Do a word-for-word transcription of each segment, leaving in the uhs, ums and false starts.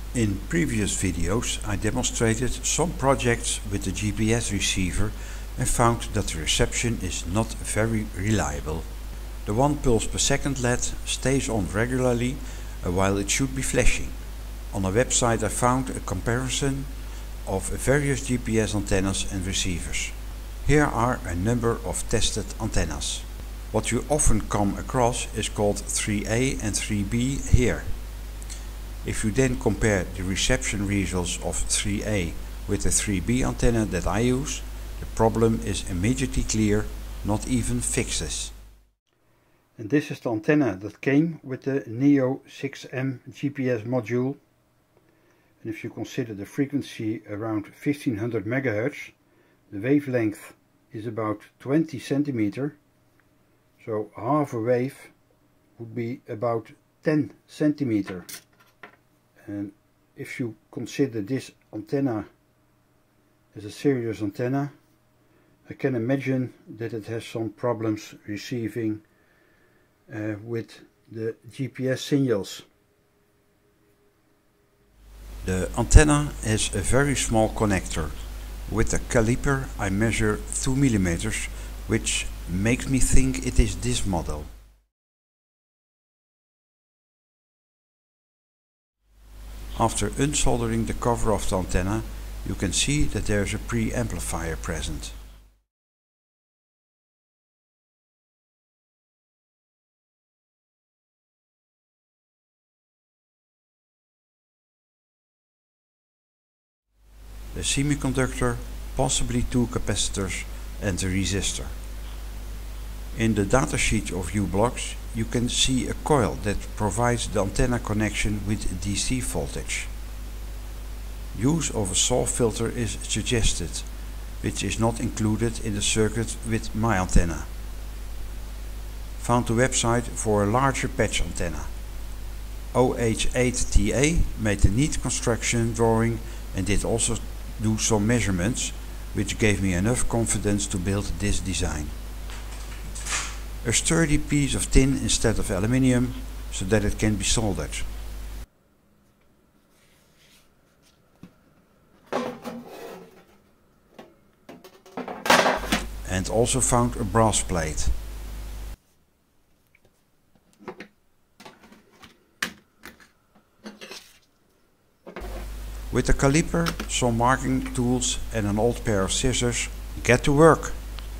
In previous videos I demonstrated some projects with the G P S receiver and found that the reception is not very reliable. The one pulse per second L E D stays on regularly while it should be flashing. On a website I found a comparison of various G P S antennas and receivers. Here are a number of tested antennas. What you often come across is called three A and three B here. If you then compare the reception results of three A with the three B antenna that I use, the problem is immediately clear, not even fixes. And this is the antenna that came with the Neo six M G P S module. And if you consider the frequency around fifteen hundred megahertz, the wavelength is about twenty centimeters, so half a wave would be about ten centimeters. And if you consider this antenna as a serious antenna, I can imagine that it has some problems receiving uh, with the G P S signals. The antenna has a very small connector. With a caliper I measure two millimeters, which makes me think it is this model. After unsoldering the cover of the antenna, you can see that there is a preamplifier present. The semiconductor, possibly two capacitors and a resistor. In the datasheet of u-blox you can see a coil that provides the antenna connection with D C voltage. Use of a SAW filter is suggested, which is not included in the circuit with my antenna. Found the website for a larger patch antenna. O H eight T A made a neat construction drawing and did also do some measurements, which gave me enough confidence to build this design. A sturdy piece of tin instead of aluminium, so that it can be soldered. And also found a brass plate. With a caliper, some marking tools and an old pair of scissors, get to work!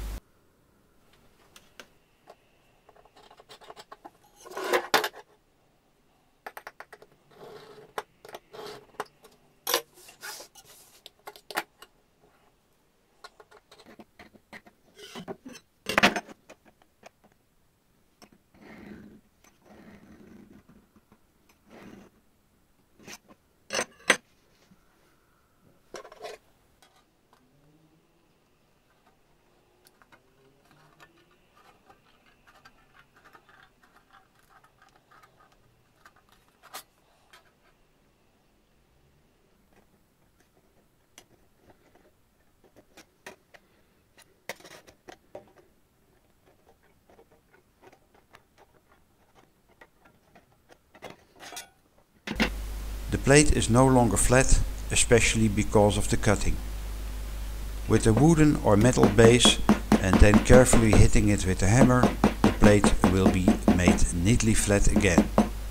The plate is no longer flat, especially because of the cutting. With a wooden or metal base and then carefully hitting it with a hammer, the plate will be made neatly flat again.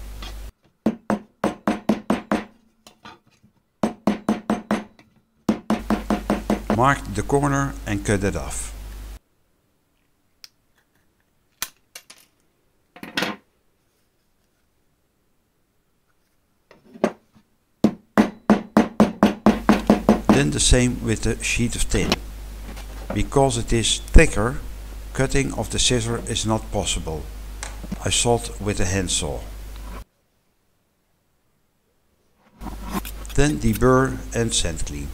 Mark the corner and cut it off. Then the same with the sheet of tin. Because it is thicker, cutting of the scissor is not possible. I sawed with a handsaw. Then deburr and sand clean.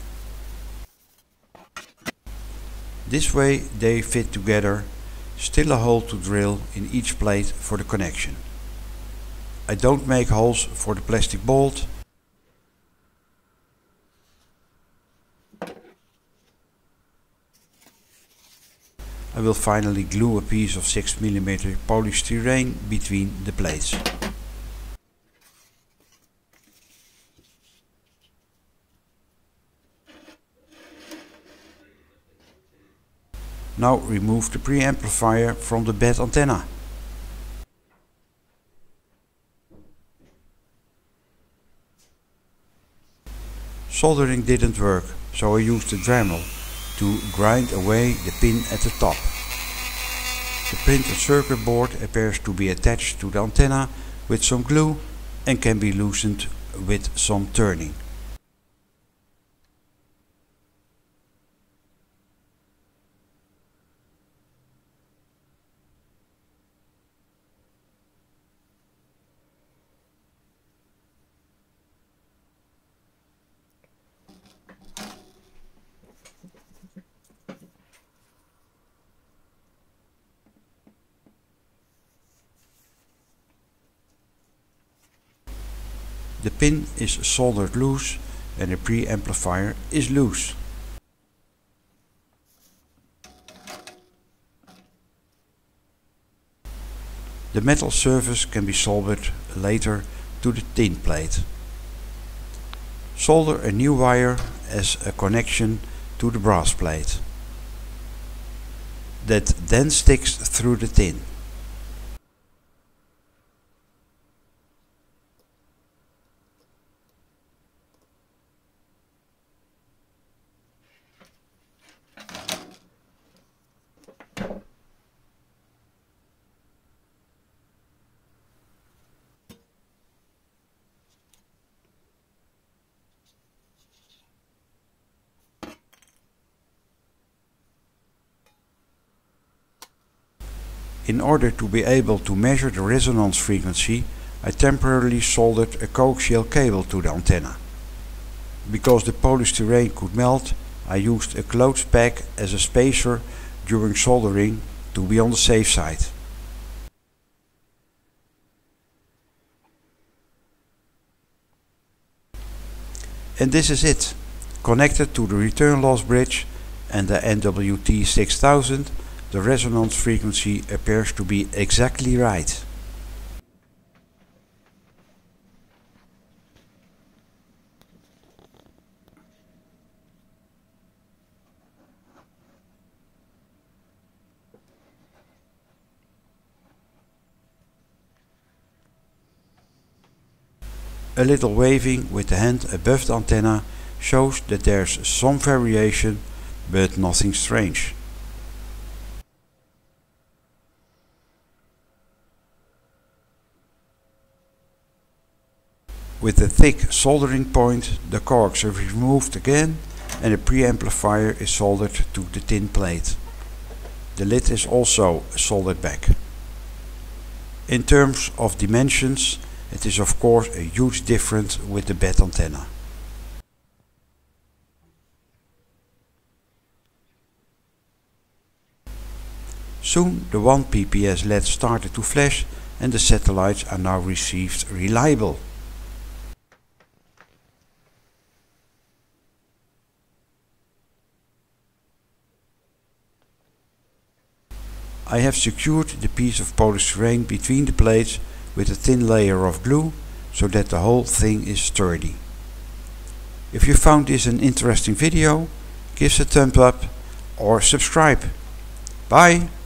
This way they fit together, still a hole to drill in each plate for the connection. I don't make holes for the plastic bolt. I will finally glue a piece of six millimeter polystyrene between the plates. Now remove the preamplifier from the bed antenna. Soldering didn't work, so I used a Dremel to grind away the pin at the top. The printed circuit board appears to be attached to the antenna with some glue and can be loosened with some turning. The pin is soldered loose and the preamplifier is loose. The metal surface can be soldered later to the tin plate. Solder a new wire as a connection to the brass plate. That then sticks through the tin. In order to be able to measure the resonance frequency, I temporarily soldered a coaxial cable to the antenna. Because the polystyrene could melt, I used a clothes peg as a spacer during soldering to be on the safe side. And this is it. Connected to the return loss bridge and the N W T six thousand, the resonance frequency appears to be exactly right. A little waving with the hand above the antenna shows that there's some variation, but nothing strange. With a thick soldering point, the corks are removed again and the preamplifier is soldered to the tin plate. The lid is also soldered back. In terms of dimensions, it is of course a huge difference with the bed antenna. Soon the one P P S L E D started to flash and the satellites are now received reliable. I have secured the piece of polystyrene between the plates with a thin layer of glue so that the whole thing is sturdy. If you found this an interesting video, give us a thumbs up or subscribe. Bye!